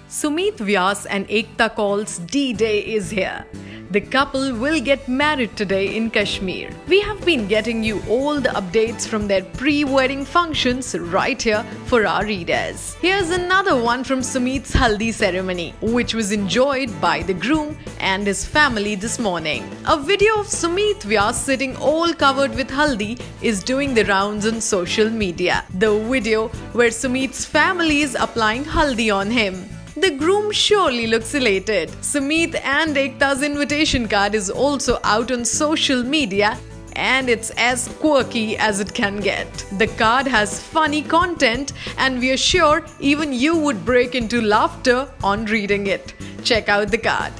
Sumeet Vyas and Ekta Kaul's D-Day is here. The couple will get married today in Kashmir. We have been getting you all the updates from their pre-wedding functions right here for our readers. Here's another one from Sumet's Haldi ceremony, which was enjoyed by the groom and his family this morning. A video of Sumeet Vyas sitting all covered with haldi is doing the rounds on social media. The video where Sumeet's family is applying haldi on him. The groom surely looks elated. Sumeet and Ekta's invitation card is also out on social media and it's as quirky as it can get. The card has funny content and we are sure even you would break into laughter on reading it. Check out the card.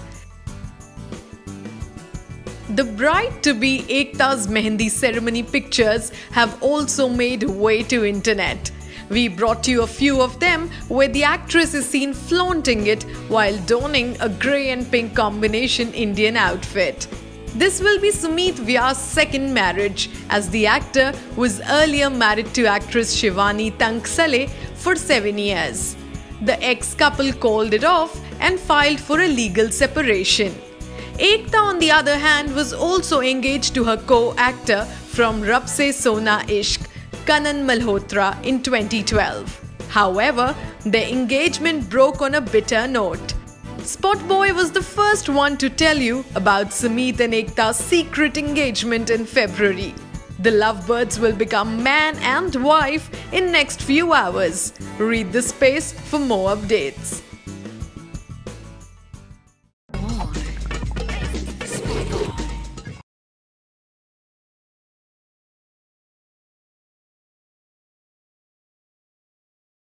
The bride-to-be Ekta's Mehendi ceremony pictures have also made way to internet. We brought you a few of them where the actress is seen flaunting it while donning a grey and pink combination Indian outfit. This will be Sumeet Vyas' second marriage, as the actor was earlier married to actress Shivani Tanksale for 7 years. The ex-couple called it off and filed for a legal separation. Ekta, on the other hand, was also engaged to her co-actor from Rab Se Sona Ishq, Kanan Malhotra, in 2012. However, their engagement broke on a bitter note. SpotboyE was the first one to tell you about Sumeet and Ekta's secret engagement in February. The lovebirds will become man and wife in next few hours. Read the space for more updates.